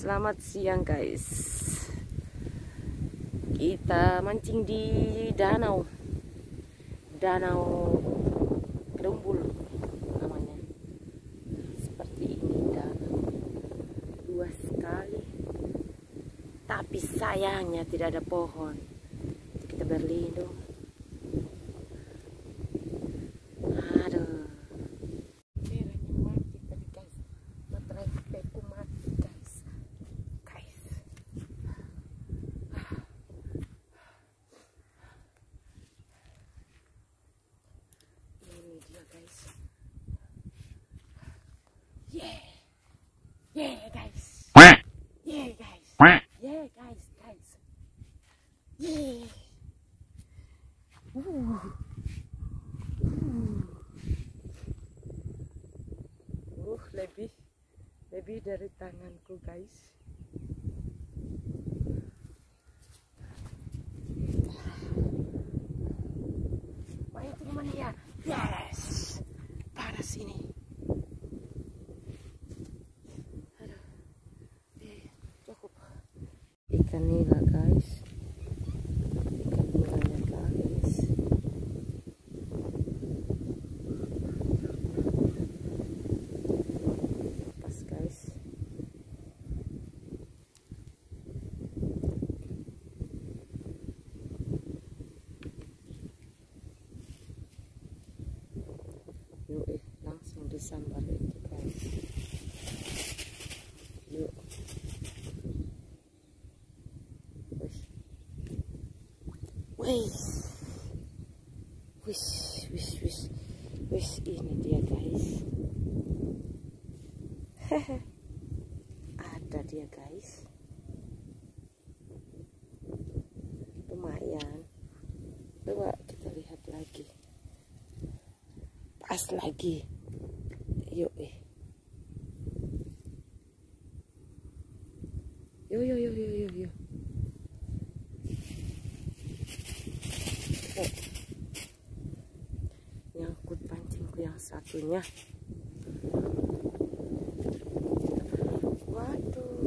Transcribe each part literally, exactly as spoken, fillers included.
Selamat siang guys. Kita mancing di danau Danau Kedumbul namanya. Seperti ini danau luas sekali, tapi sayangnya tidak ada pohon. Kita berlindung. Aduh, yeah, yeah guys, yeah guys, yeah guys, guys, yeah. Uh. Uh. Uh, lebih lebih dari tanganku guys. Mancing mania, yes, panas ini. Ikan nila guys, ikan nilanya guys. Pas guys. Yuk eh, langsung disambar itu guys. Yuk. Wih, wih, wih, wih, wih, ini dia guys. Hehe, ada dia guys. Lumayan. Coba kita lihat lagi. Pas lagi. Yuk eh. Yo yo yo yo yo yo. Oh. Nyangkut pancingku yang satunya. Waduh.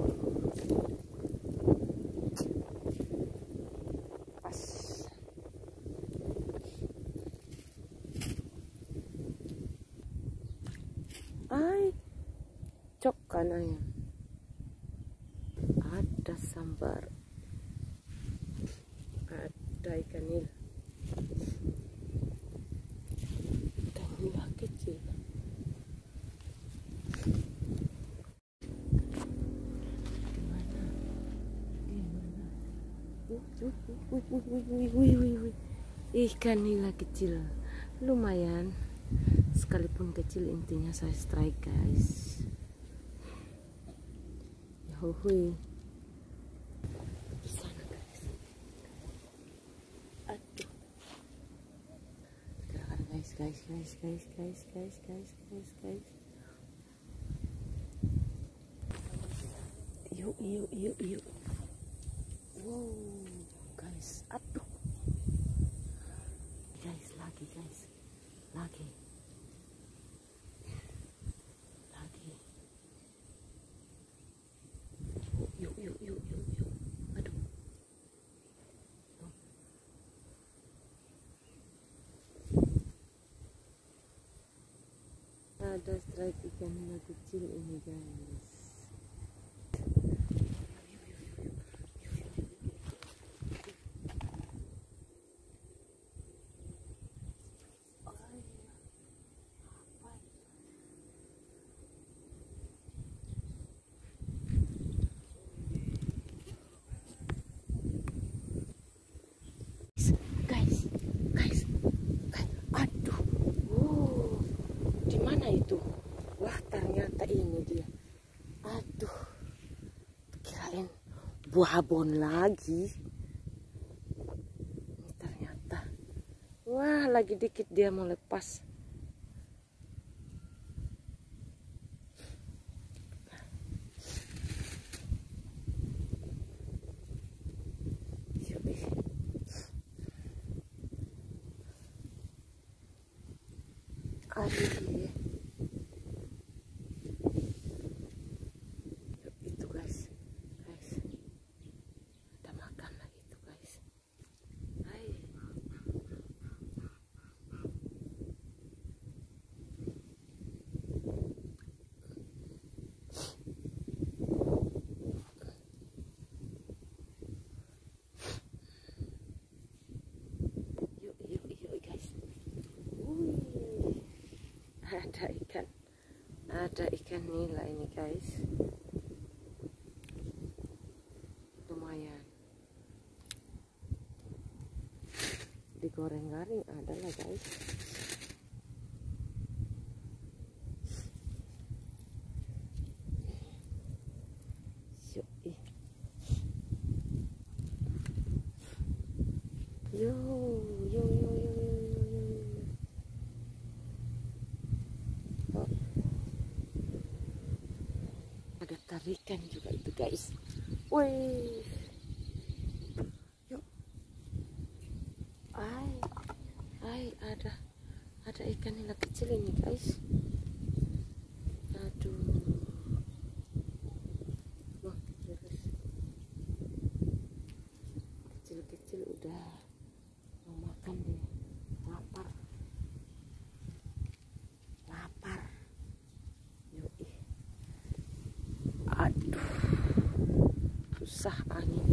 Pas. Ay, cok kananya. Ada sambar. Ada ikan nila. Ikan nila kecil. Gimana? Gimana? Uh, uh, uh, uh, uh, uh, uh, uh, uh. Ikan nila kecil. Lumayan. Sekalipun kecil, intinya saya strike guys. Yahuhui. Sana guys. Aduh. Gerakan guys, guys, guys, guys, guys, guys, guys, guys, guys. Yuk, yuk, yuk, yuk. Wow, guys, aduh. Guys, lagi guys, lagi. Yuk, yuk, yuk, yuk, yuk. Aduh. Ada strike ikan nila kecil ini guys. Guys, guys, guys, aduh, wow, di mana itu? Wah, ternyata ini dia. Aduh, kirain buah abon lagi. Ini ternyata, wah, lagi dikit dia mau lepas. Aduh dia. Itu guys. ada ikan nila ini guys, lumayan digoreng garing ada lah guys. Yo, yo, yo, yo, yo, yo, yo. Oh. Ada tarikan juga itu guys. Wih, yuk, ay, ay, ada, ada ikan nila kecil ini guys. Aduh, wah, terus kecil-kecil udah mau makan deh, lapar, lapar, yuk, aduh, susah angin,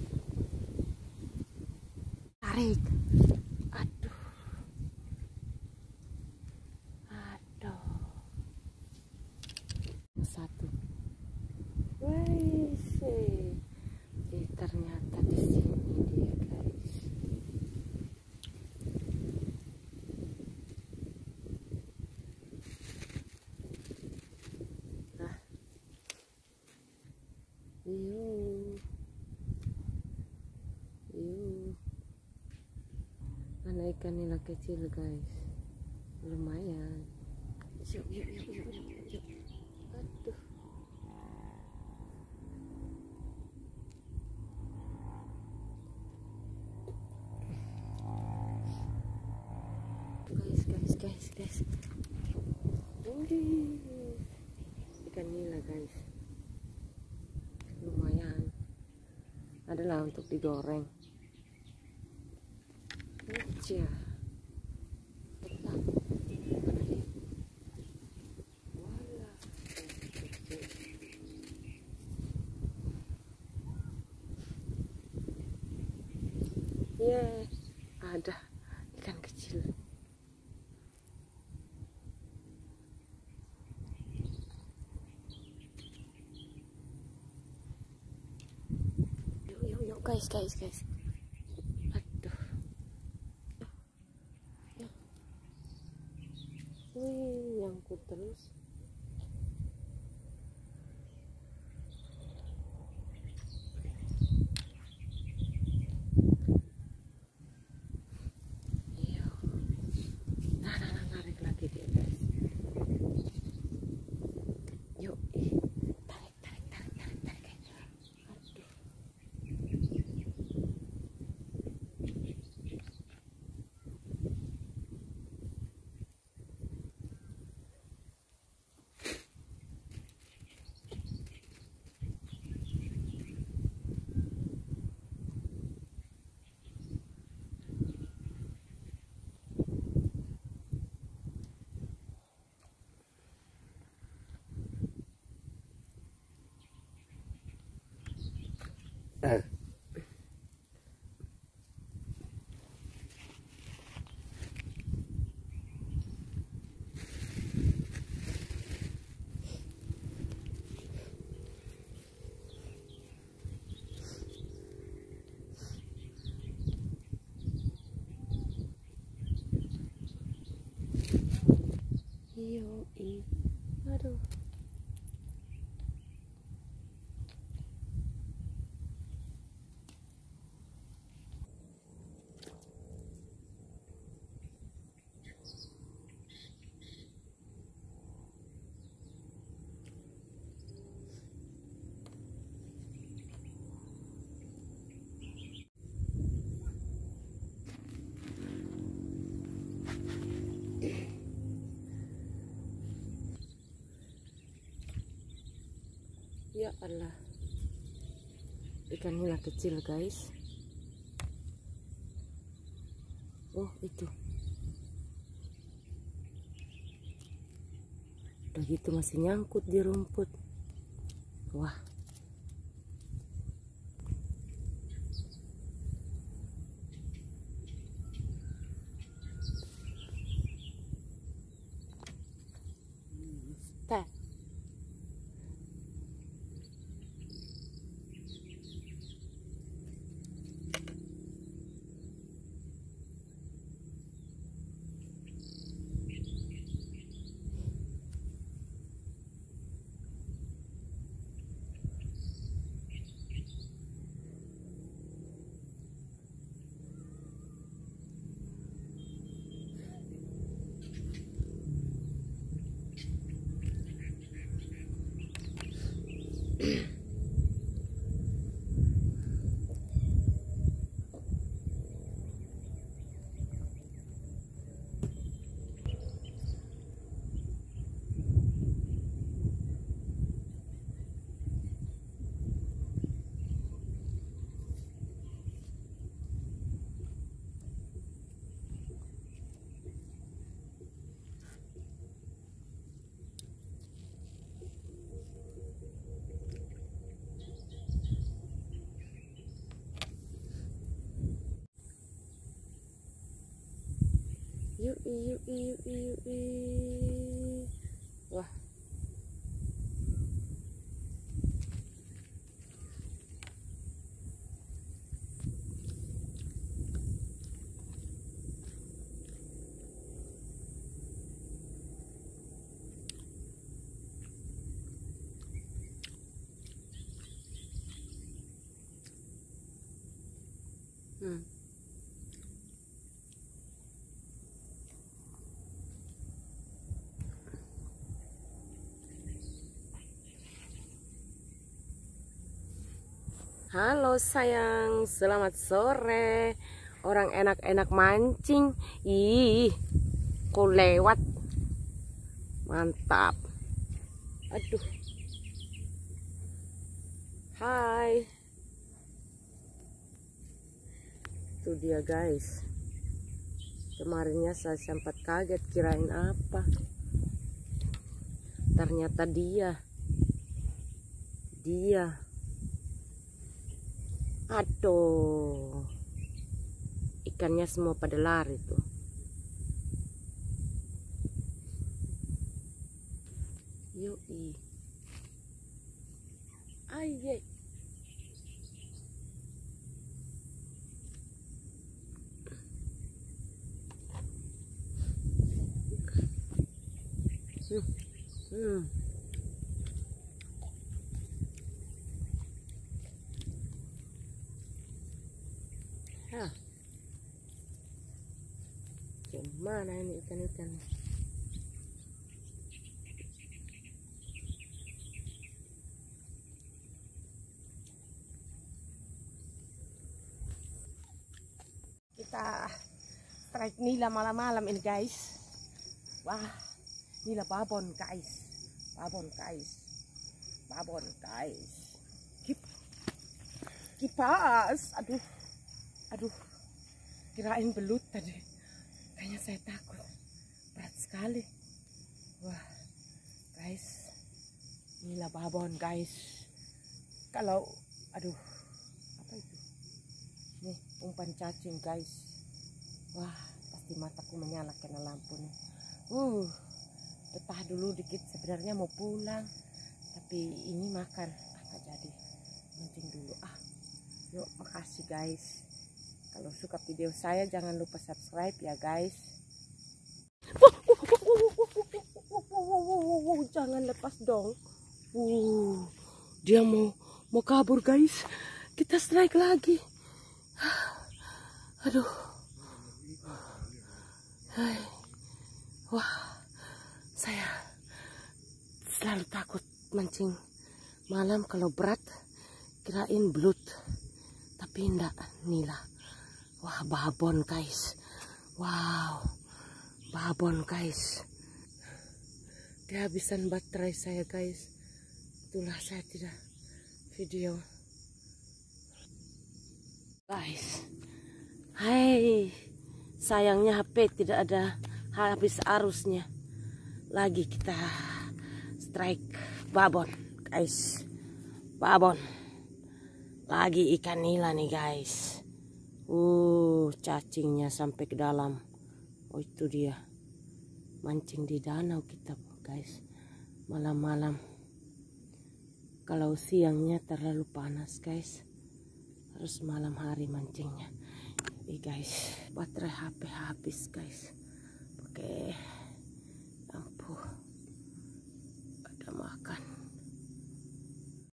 tarik, aduh, aduh, satu, wih sih, eh, ternyata di sini dia guys. Nah, yuk, yuk, mana ikan nila kecil guys, lumayan. Yuk, yuk, yuk, yuk, yuk, yuk. Aduh. Guys, guys, guys, guys. Wih, ikan nila guys, lumayan. Adalah untuk digoreng. Aja. Ya, yeah, ada ikan kecil. Yuk, yuk, yuk, guys, guys, guys. Aduh. Wih, nyangkut terus. Yuk, tarik, tarik, tarik, tarik, tarik. Aduh. Uh. Yo, i, aduh. Ya Allah, ikan nila kecil guys. Oh itu, udah gitu masih nyangkut di rumput. Wah, stop. Yuk, yuk, yuk, yuk, yuk. Wah. Hmm. Halo sayang, selamat sore. Orang enak-enak mancing. Ih, kok lewat. Mantap. Aduh. Hai. Itu dia guys. Kemarinnya saya sempat kaget kirain apa. Ternyata dia. Dia. Aduh, ikannya semua pada lari tuh. Yoi. Aye. Hmm. Hmm. Hah. Gimana ini ikan-ikan? Kita strike nila malam-malam ini guys. Wah, nila babon guys. Babon guys. Babon guys. Kip. Kipas. Aduh. Aduh, kirain belut tadi. Kayaknya saya takut. Berat sekali. Wah, guys. Inilah babon, guys. Kalau, aduh, apa itu? Nih, umpan cacing, guys. Wah, pasti mataku menyala kena lampu nih. Uh, betah dulu dikit. Sebenarnya mau pulang. Tapi ini makan. Ah, jadi. Mancing dulu. Ah, yuk, makasih, guys. Kalau suka video saya jangan lupa subscribe ya guys. Jangan lepas dong. Uh, dia mau mau kabur guys. Kita strike lagi. Aduh. Hai. Wah, saya selalu takut mancing malam kalau berat. Kirain belut, tapi enggak, nila. Wah, babon guys. Wow, babon guys. Kehabisan baterai saya guys. Itulah saya tidak video. Guys. Hai. Sayangnya H P tidak ada habis arusnya. Lagi kita strike babon guys. Babon. Lagi ikan nila nih guys. Uh, cacingnya sampai ke dalam. Oh, itu dia. Mancing di danau kita, guys. Malam-malam. Kalau siangnya terlalu panas, guys. Harus malam hari mancingnya. Ini, guys. Baterai H P habis, guys. Pakai lampu. Ada makan.